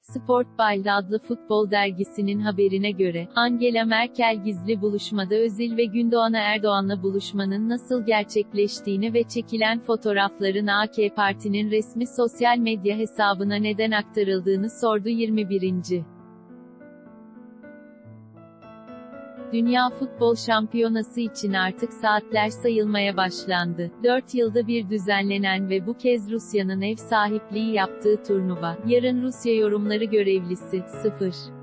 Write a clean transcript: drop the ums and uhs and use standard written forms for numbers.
Sportbild adlı futbol dergisinin haberine göre, Angela Merkel gizli buluşmada Özil ve Gündoğan Erdoğan'la buluşmanın nasıl gerçekleştiğini ve çekilen fotoğrafların AK Parti'nin resmi sosyal medya hesabına neden aktarıldığını sordu. 21. Dünya Futbol Şampiyonası için artık saatler sayılmaya başlandı. 4 yılda bir düzenlenen ve bu kez Rusya'nın ev sahipliği yaptığı turnuva, yarın Rusya yorumları görevlisi, 0.